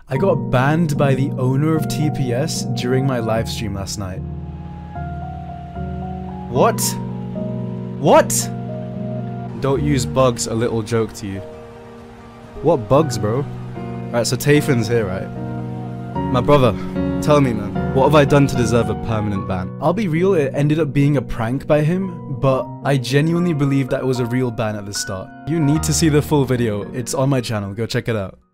I got banned by the owner of TPS during my livestream last night. What? What? Don't use bugs, a little joke to you. What bugs, bro? Right, so Tafan's here, right? My brother, tell me, man, what have I done to deserve a permanent ban? I'll be real, it ended up being a prank by him, but I genuinely believe that it was a real ban at the start. You need to see the full video, it's on my channel, go check it out.